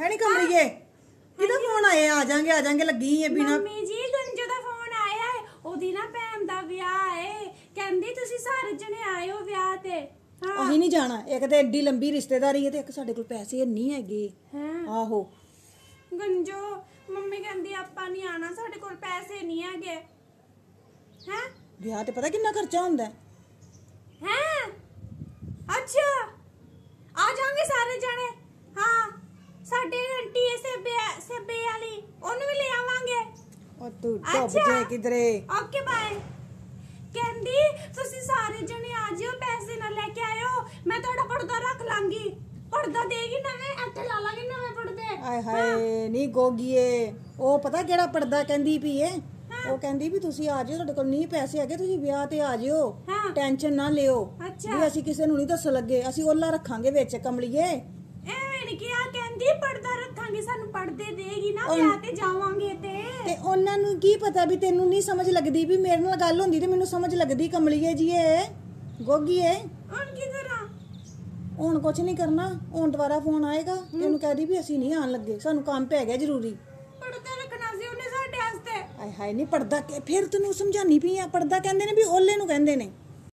है नहीं कमरिए किदा फोन आया आ जाएंगे लगी है बिना ਮੰਮੀ ਜੀ ਗੰਜੂ ਦਾ ਫੋਨ ਆਇਆ ਹੈ ਉਹਦੀ ਨਾ ਭੈਣ ਦਾ ਵਿਆਹ ਹੈ ਕਹਿੰਦੀ ਤੁਸੀਂ ਸਾਰੇ ਜਣੇ ਆਇਓ ਵਿਆਹ ਤੇ ਹਾਂ ਅਸੀਂ ਨਹੀਂ ਜਾਣਾ ਇੱਕ ਤੇ ਏਡੀ ਲੰਬੀ ਰਿਸ਼ਤੇਦਾਰੀ ਹੈ ਤੇ ਇੱਕ ਸਾਡੇ ਕੋਲ ਪੈਸੇ ਨਹੀਂ ਹੈਗੇ ਆਹੋ ਗੰਜੂ ਮੰਮੀ ਕਹਿੰਦੀ ਆਪਾਂ ਨਹੀਂ ਆਣਾ ਸਾਡੇ ਕੋਲ ਪੈਸੇ ਨਹੀਂ ਹੈਗੇ ਹੈ ਵਿਆਹ ਤੇ ਪਤਾ ਕਿੰਨਾ ਖਰਚਾ ਹੁੰਦਾ ਹੈ ਅੱਛਾ ਆ ਜਾਣਗੇ ਸਾਰੇ ਜਣੇ ਹਾਂ ਸਾਡੇ ਆਂਟੀ ਸੇਬੇ ਵਾਲੀ ਉਹਨੂੰ ਵੀ ਲੈ ਆਵਾਂਗੇ ਉਹ ਤੂੰ ਡੁੱਬ ਜਾਏ ਕਿਧਰੇ ਓਕੇ ਬਾਏ ਕਹਿੰਦੀ ਤੁਸੀਂ ਸਾਰੇ ਜਣੇ ਆ ਜਿਓ ਪੈਸੇ ਨਾ ਲੈ ਕੇ ਆਇਓ ਮੈਂ ਤੁਹਾਡਾ ਪਰਦਾ ਰੱਖ ਲਾਂਗੀ ਪਰਦਾ ਦੇਗੀ ਨਵੇਂ ਇੱਥੇ ਲਾ ਲਾਂਗੇ ਨਵੇਂ ਪਰਦੇ ਆਏ ਹਾਏ ਨਹੀਂ ਗੋਗੀਏ ਉਹ ਪਤਾ ਕਿਹੜਾ ਪਰਦਾ ਕਹਿੰਦੀ ਪਈ ਏ ਉਹ ਕਹਿੰਦੀ ਵੀ ਤੁਸੀਂ ਆ ਜਿਓ ਤੁਹਾਡੇ ਕੋਲ ਨਹੀਂ ਪੈਸੇ ਹੈਗੇ ਤੁਸੀਂ ਵਿਆਹ ਤੇ ਆ ਜਿਓ ਟੈਨਸ਼ਨ ਨਾ ਲਿਓ ਵੀ ਅਸੀਂ ਕਿਸੇ ਨੂੰ ਨਹੀਂ ਦੱਸਣ ਲੱਗੇ ਅਸੀਂ ਉਹਲਾ ਰੱਖਾਂਗੇ ਵਿੱਚ ਕਮਲੀਏ ਐਵੇਂ ਨਹੀਂ ਕਿਹਾ ਕਹਿੰਦੀ ਪਰਦਾ ਰੱਖਾਂਗੇ ਸਾਨੂੰ ਪਰਦੇ ਦੇਗੀ ਨਾ ਵਿਆਹ ਤੇ ਜਾਵਾਂਗੇ ਤੇ ਉਹਨਾਂ ਨੂੰ ਕੀ ਪਤਾ ਵੀ ਤੈਨੂੰ ਨਹੀਂ ਸਮਝ ਲੱਗਦੀ ਵੀ ਮੇਰੇ ਨਾਲ ਗੱਲ ਹੁੰਦੀ ਤੇ ਮੈਨੂੰ ਸਮਝ ਲੱਗਦੀ ਕਮਲੀਏ ਜੀਏ ਗੋਗੀਏ ਹੁਣ ਕੀ ਕਰਾਂ ਹੁਣ ਕੁਝ ਨਹੀਂ ਕਰਨਾ ਹੁਣ ਦੁਬਾਰਾ ਫੋਨ ਆਏਗਾ ਤੈਨੂੰ ਕਹਦੀ ਵੀ ਅਸੀਂ ਨਹੀਂ ਆਣ ਲੱਗੇ ਸਾਨੂੰ ਕੰਮ ਪੈ ਗਿਆ ਜ਼ਰੂਰੀ ਪਰਦਾ ਰੱਖਣਾ ਸੀ ਉਹਨੇ ਸਾਡੇ ਵਾਸਤੇ ਆਏ ਹਾਏ ਨਹੀਂ ਪਰਦਾ ਫਿਰ ਤੈਨੂੰ ਸਮਝਾਨੀ ਪਈ ਆ ਪਰਦਾ ਕਹਿੰਦੇ ਨੇ ਵੀ ਓਲੇ ਨੂੰ ਕਹਿੰਦੇ ਨੇ